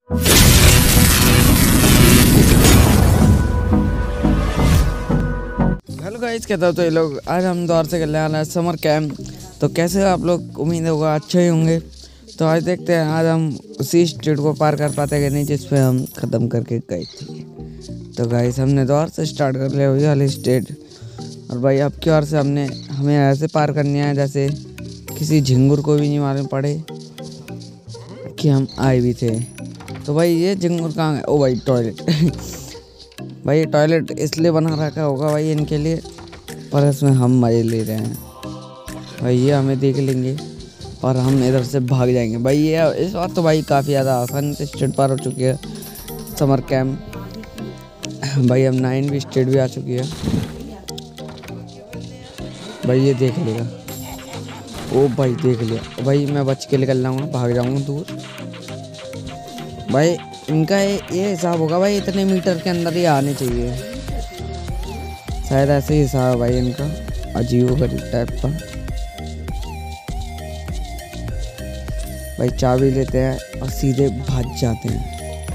Hello guys, कहता हो तो ये लोग आज हम द्वार से कर आना है समर कैंप। तो कैसे आप लोग, उम्मीद होगा अच्छे ही होंगे। तो आज देखते हैं आज हम उसी स्ट्रीट को पार कर पाते हैं कि नहीं जिस पे हम ख़त्म करके गए थे। तो गाइस हमने द्वार से स्टार्ट कर लिया वही वाली स्ट्रीट, और भाई अब की बार से हमें ऐसे पार करनी है जैसे किसी झिंगुर को भी नहीं मालूम पड़े कि हम आए भी थे। तो भाई ये झिंगुर कहाँ है? ओ भाई टॉयलेट भाई ये टॉयलेट इसलिए बना रखा होगा भाई इनके लिए, पर इसमें हम मज़े ले रहे हैं भाई। ये हमें देख लेंगे और हम इधर से भाग जाएंगे भाई। ये इस बार तो भाई काफ़ी ज़्यादा आसानी से स्टेट पार हो चुकी है समर कैंप भाई। हम 9 भी स्टेट भी आ चुकी है भाई। ये देख लेगा, ओ भाई देख लिया भाई। मैं बच के निकल जाऊँगा, भाग जाऊँगा दूर भाई। इनका ये हिसाब होगा भाई, इतने मीटर के अंदर ही आने चाहिए शायद, ऐसे ही हिसाब है भाई इनका, अजीब गरीब टाइप का भाई। चाबी लेते हैं और सीधे भाग जाते हैं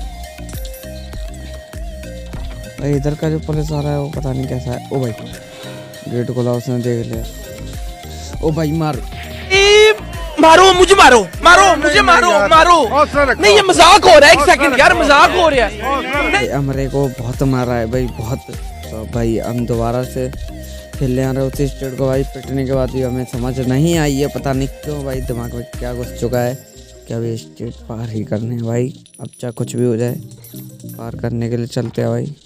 भाई। इधर का जो पुलिस वाला है वो पता नहीं कैसा है। ओ भाई गेट खोला उसने, देख लिया। ओ भाई मार, मारो मुझे, मारो मारो मुझे, मारो मारो। नहीं ये मजाक हो रहा है, एक सेकंड यार, मजाक हो रहा है। हमारे को बहुत मारा है भाई, बहुत। तो भाई हम दोबारा से खेलने आ रहे उसी स्टेट को भाई। पिटने के बाद भी हमें समझ नहीं आई है, पता नहीं क्यों भाई दिमाग में क्या घुस चुका है कि अभी स्टेट पार ही करने हैं भाई। अब चाहे कुछ भी हो जाए पार करने के लिए चलते हैं भाई।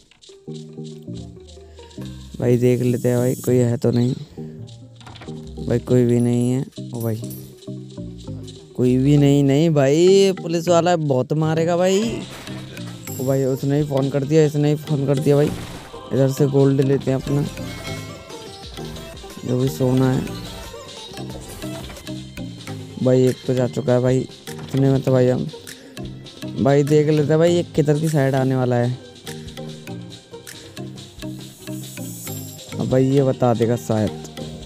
भाई देख लेते हैं भाई कोई है तो नहीं भाई। कोई भी नहीं है। ओ भाई कोई भी नहीं भाई, पुलिस वाला बहुत मारेगा भाई। ओ भाई उसने ही फ़ोन कर दिया, इसने ही फ़ोन कर दिया भाई। इधर से गोल्ड लेते हैं अपना, जो भी सोना है भाई। एक तो जा चुका है भाई, इतने में तो भाई हम भाई देख लेते हैं भाई ये किधर की साइड आने वाला है। अब भाई ये बता देगा शायद।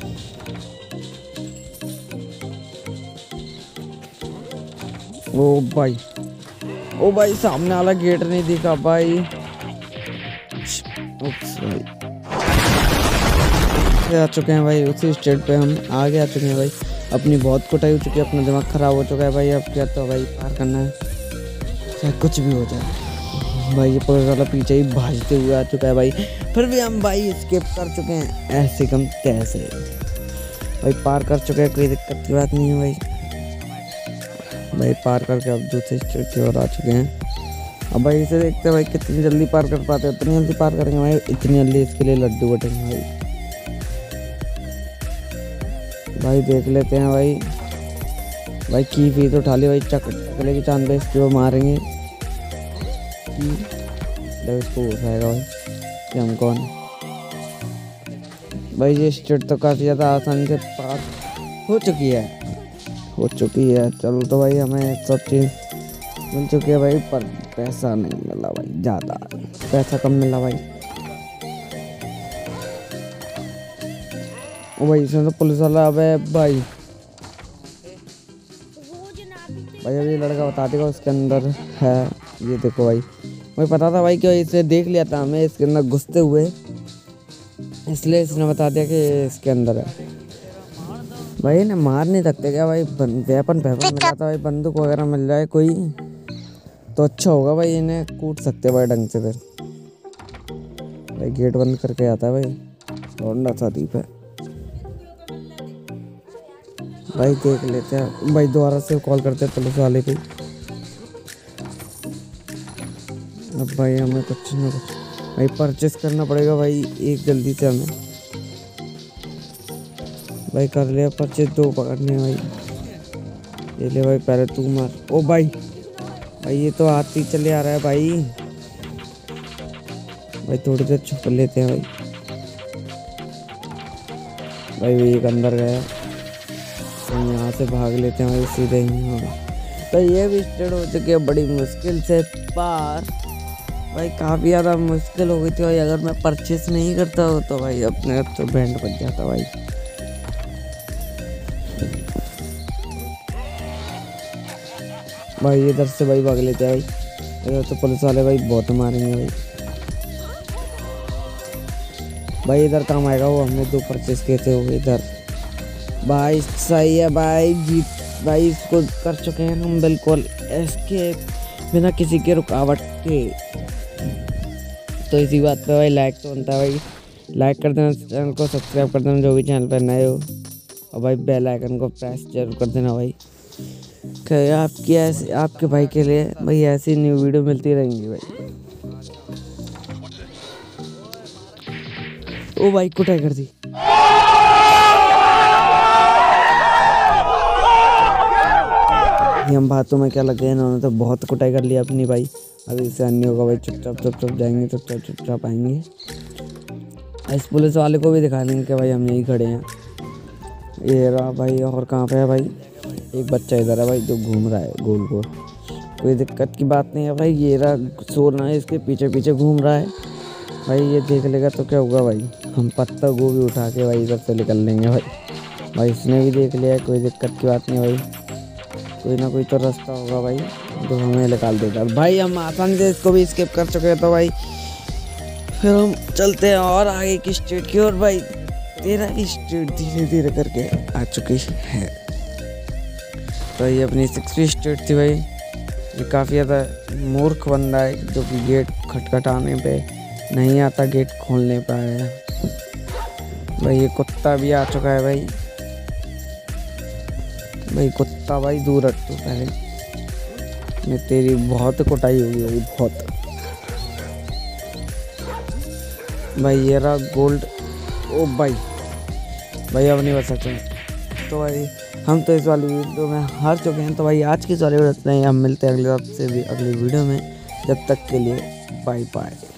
ओ भाई सामने वाला गेट नहीं दिखा भाई। उप्स भाई आ चुके हैं भाई उसी स्टेट पे, हम आगे आ चुके हैं भाई। अपनी बहुत कुटाई हो चुकी है, अपना दिमाग ख़राब हो चुका है भाई। अब क्या तो भाई पार करना है चाहे कुछ भी हो जाए भाई। ये पुलिस वाला पीछे ही भागते हुए आ चुका है भाई, फिर भी हम भाई स्किप कर चुके हैं। ऐसे कम कैसे भाई पार कर चुके हैं, कोई दिक्कत की बात नहीं है भाई। भाई पार करके अब दूसरे स्टेट की ओर आ चुके हैं। अब भाई इसे देखते हैं भाई कितनी जल्दी पार कर पाते हैं। उतनी जल्दी पार करेंगे भाई, इतनी जल्दी इसके लिए लड्डू बटेंगे भाई। भाई देख लेते हैं भाई। भाई की भी तो उठा ली भाई, चकले की चांद पे इसके वो मारेंगे जब इसको उठाएगा भाई कि हम कौन भाई। ये स्टेट तो काफ़ी ज़्यादा आसानी से पार हो चुकी है। चलो तो भाई हमें सब चीज़ मिल चुकी है भाई, पर पैसा नहीं मिला भाई। ज़्यादा पैसा कम मिला भाई। ओ भाई इसमें तो पुलिस वाला अब है भाई। भाई अभी लड़का बता देगा उसके अंदर है। ये देखो भाई, मुझे पता था भाई कि इसे देख लिया था हमें इसके अंदर घुसते हुए, इसलिए इसने बता दिया कि इसके अंदर है भाई। इन्हें मार नहीं सकते क्या भाई? वेपन मिला था भाई, बंदूक वगैरह मिल जाए कोई तो अच्छा होगा भाई। इन्हें कूट सकते भाई ढंग से। फिर भाई गेट बंद करके आता है भाई, लौंडा सा दीप है भाई। देख लेते हैं भाई, दोबारा से कॉल करते हैं पुलिस वाले को। अब भाई हमें कुछ ना कुछ भाई परचेस करना पड़ेगा भाई, एक जल्दी से हमें भाई कर लिया परचेस। 2 पकड़ने भाई, ये ले भाई पहले तू मार। ओ भाई ये तो आती चले आ रहा है भाई। थोड़ी देर छुप लेते हैं भाई। एक अंदर गया तो यहाँ से भाग लेते हैं भाई सीधे ही। तो ये भी स्टेट हो चुकी है बड़ी मुश्किल से पार भाई। काफ़ी ज़्यादा मुश्किल हो गई थी भाई। अगर मैं परचेस नहीं करता हो तो भाई अपने तो बैंड बच जाता भाई। भाई इधर से भाई भाग लेते हैं भाई। इधर तो पुलिस वाले भाई बहुत मारेंगे भाई। भाई इधर काम आएगा, वो हमने 2 परचेस किए थे वो इधर। भाई सही है भाई, जीत भाई इसको कर चुके हैं हम बिल्कुल इसके बिना किसी के रुकावट के। तो इसी बात पे भाई लाइक तो बनता है भाई, लाइक कर देना, चैनल को सब्सक्राइब कर देना जो भी चैनल पर नए हो, और भाई बेल आइकन को प्रेस जरूर कर देना भाई। आपकी ऐसे आपके भाई के लिए भाई ऐसी न्यू वीडियो मिलती रहेंगी भाई। ओ भाई कुटाई कर दी। हम बातों में क्या लगे, इन्होंने तो बहुत कुटाई कर लिया अपनी भाई। अभी इससे अन्य होगा भाई, चुपचाप जाएंगे, चुपचाप आएंगे। इस पुलिस वाले को भी दिखा देंगे कि भाई हम यहीं खड़े हैं। ये रहा भाई, और कहाँ पे है भाई? एक बच्चा इधर है भाई जो घूम रहा है गोल गोल, कोई दिक्कत की बात नहीं है भाई। ये रहा सोना है, इसके पीछे पीछे घूम रहा है भाई। ये देख लेगा तो क्या होगा भाई, हम पत्ता गोभी उठा के भाई इधर से निकल लेंगे भाई। इसने भी देख लिया है, कोई दिक्कत की बात नहीं भाई। कोई ना कोई तो रास्ता होगा भाई जो हमें निकाल देगा भाई। हम आसानी से इसको भी स्किप कर चुके हैं, तो भाई फिर हम चलते हैं और आगे की स्टेट की ओर भाई। 13 स्टेट धीरे धीरे करके आ चुकी है। तो ये अपनी 6वीं स्टेट थी भाई। ये काफ़ी ज़्यादा मूर्ख बंदा है जो कि गेट खटखटाने पे नहीं आता, गेट खोलने पे आया भाई। ये कुत्ता भी आ चुका है भाई। कुत्ता भाई दूर हट तू पहले, मैं तेरी बहुत कुटाई होगी भाई, बहुत भाई। ये रहा गोल्ड। ओ भाई अब नहीं बच सकते। तो भाई हम तो इस वाली वीडियो में हार चुके हैं। तो भाई आज की इस वाली वीडियो इतना ही, हम मिलते हैं अगले हफ्ते भी अगली वीडियो में। जब तक के लिए बाय बाय।